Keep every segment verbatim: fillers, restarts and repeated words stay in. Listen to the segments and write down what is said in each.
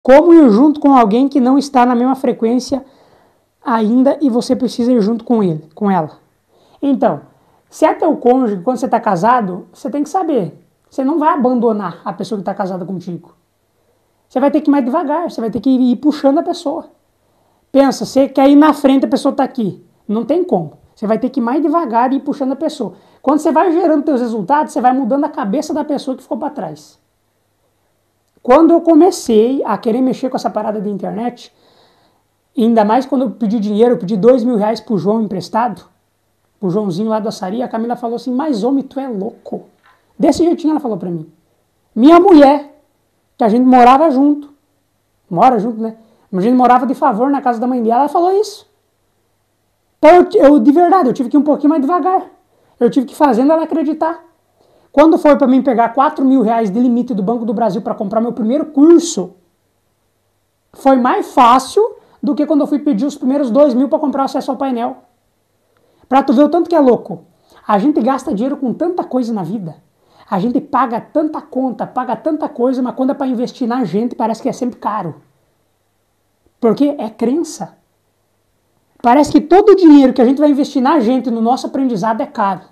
Como ir junto com alguém que não está na mesma frequência ainda e você precisa ir junto com ele, com ela. Então, se é teu cônjuge, quando você está casado, você tem que saber. Você não vai abandonar a pessoa que está casada contigo. Você vai ter que ir mais devagar, você vai ter que ir puxando a pessoa. Pensa, você quer ir na frente, a pessoa está aqui. Não tem como. Você vai ter que ir mais devagar e ir puxando a pessoa. Quando você vai gerando seus resultados, você vai mudando a cabeça da pessoa que ficou para trás. Quando eu comecei a querer mexer com essa parada de internet, ainda mais quando eu pedi dinheiro, eu pedi dois mil reais pro João emprestado, o Joãozinho lá do Açaí, a Camila falou assim, mas homem, tu é louco. Desse jeitinho ela falou pra mim. Minha mulher, que a gente morava junto, mora junto, né? A gente morava de favor na casa da mãe dela, ela falou isso. Então eu, eu de verdade, eu tive que ir um pouquinho mais devagar. Eu tive que ir fazendo ela acreditar. Quando foi para mim pegar quatro mil reais de limite do Banco do Brasil para comprar meu primeiro curso, foi mais fácil do que quando eu fui pedir os primeiros dois mil para comprar acesso ao painel. Para tu ver o tanto que é louco. A gente gasta dinheiro com tanta coisa na vida. A gente paga tanta conta, paga tanta coisa, mas quando é para investir na gente parece que é sempre caro. Porque é crença. Parece que todo o dinheiro que a gente vai investir na gente, no nosso aprendizado, é caro.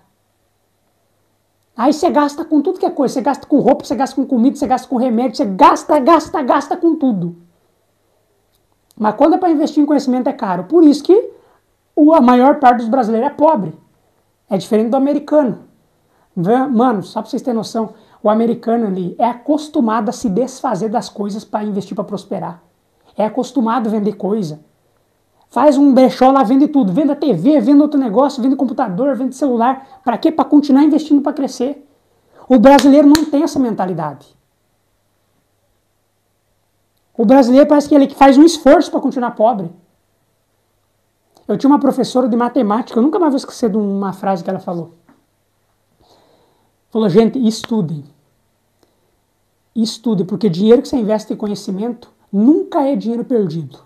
Aí você gasta com tudo que é coisa. Você gasta com roupa, você gasta com comida, você gasta com remédio, você gasta, gasta, gasta com tudo. Mas quando é para investir em conhecimento é caro. Por isso que a maior parte dos brasileiros é pobre. É diferente do americano. Mano, só para vocês terem noção, o americano ali é acostumado a se desfazer das coisas para investir, para prosperar. É acostumado a vender coisa. Faz um brechó lá, vende tudo. Vende a T V, vende outro negócio, vende computador, vende celular. Para quê? Para continuar investindo para crescer. O brasileiro não tem essa mentalidade. O brasileiro parece que ele faz um esforço para continuar pobre. Eu tinha uma professora de matemática, eu nunca mais vou esquecer de uma frase que ela falou. Falou, gente, estudem. Estudem, porque dinheiro que você investe em conhecimento nunca é dinheiro perdido.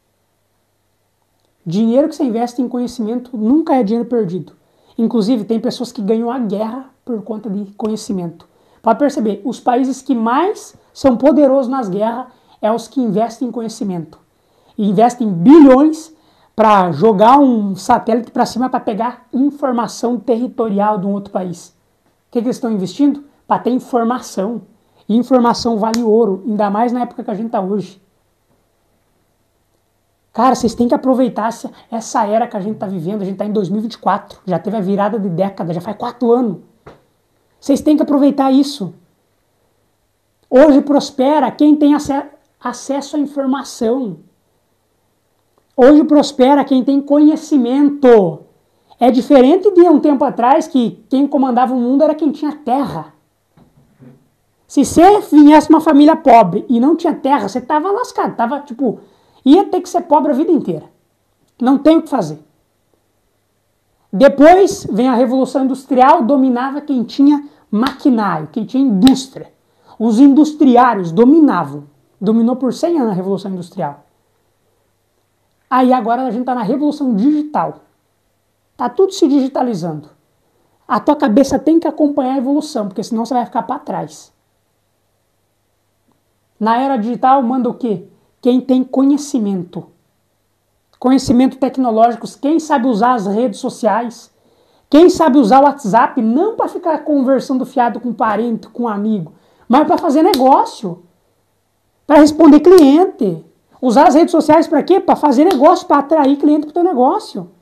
Dinheiro que você investe em conhecimento nunca é dinheiro perdido. Inclusive, tem pessoas que ganham a guerra por conta de conhecimento. Pode perceber, os países que mais são poderosos nas guerras é os que investem em conhecimento. E investem bilhões para jogar um satélite para cima para pegar informação territorial de um outro país. O que, que eles estão investindo? Para ter informação. E informação vale ouro, ainda mais na época que a gente está hoje. Cara, vocês têm que aproveitar essa, essa era que a gente está vivendo. A gente está em dois mil e vinte e quatro, já teve a virada de década, já faz quatro anos. Vocês têm que aproveitar isso. Hoje prospera quem tem ac- acesso à informação. Hoje prospera quem tem conhecimento. É diferente de um tempo atrás que quem comandava o mundo era quem tinha terra. Se você viesse uma família pobre e não tinha terra, você estava lascado, tava tipo... ia ter que ser pobre a vida inteira. Não tem o que fazer. Depois vem a Revolução Industrial, dominava quem tinha maquinário, quem tinha indústria. Os industriários dominavam. Dominou por cem anos a Revolução Industrial. Aí agora a gente está na Revolução Digital. Está tudo se digitalizando. A tua cabeça tem que acompanhar a evolução, porque senão você vai ficar para trás. Na era digital manda o quê? Quem tem conhecimento. Conhecimento tecnológico, quem sabe usar as redes sociais, quem sabe usar o WhatsApp, não para ficar conversando fiado com parente, com amigo, mas para fazer negócio, para responder cliente. Usar as redes sociais para quê? Para fazer negócio, para atrair cliente para o teu negócio.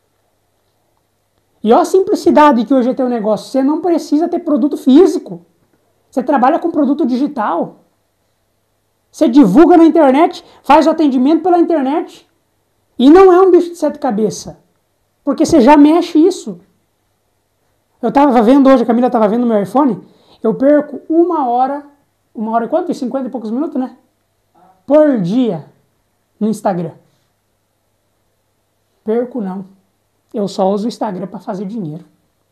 E olha a simplicidade que hoje é teu negócio. Você não precisa ter produto físico. Você trabalha com produto digital. Você divulga na internet, faz o atendimento pela internet. E não é um bicho de sete cabeças. Porque você já mexe isso. Eu estava vendo hoje, a Camila estava vendo no meu iPhone, eu perco uma hora, uma hora e quanto? cinquenta e poucos minutos, né? Por dia no Instagram. Perco não. Eu só uso o Instagram para fazer dinheiro.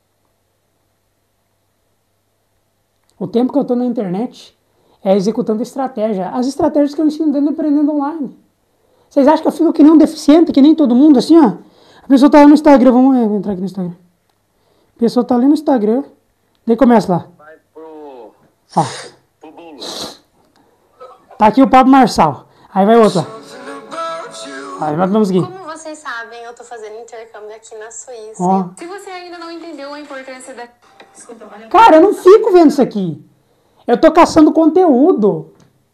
O tempo que eu estou na internet é executando estratégia. As estratégias que eu ensino dentro do Empreendendo Online. Vocês acham que eu fico que nem um deficiente, que nem todo mundo, assim, ó? A pessoa tá lá no Instagram, vamos entrar aqui no Instagram. A pessoa tá ali no Instagram, daí começa lá. Vai pro... Ó. pro bolo. Tá aqui o Pablo Marçal. Aí vai outra. Aí vai vamos seguir. Como vocês sabem, eu tô fazendo intercâmbio aqui na Suíça. Ó. Se você ainda não entendeu a importância da... Cara, eu não fico vendo isso aqui. Eu tô caçando conteúdo.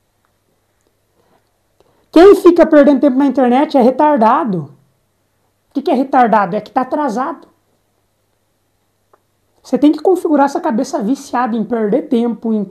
Quem fica perdendo tempo na internet é retardado. O que, que é retardado? É que tá atrasado. Você tem que configurar essa cabeça viciada em perder tempo, em...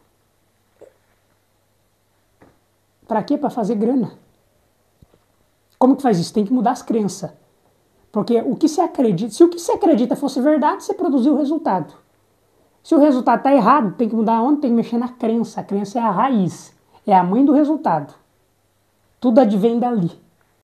Pra quê? Pra fazer grana. Como que faz isso? Tem que mudar as crenças. Porque o que você acredita, se o que você acredita fosse verdade, você produziu o resultado. Se o resultado está errado, tem que mudar onde? Tem que mexer na crença. A crença é a raiz. É a mãe do resultado. Tudo advém dali.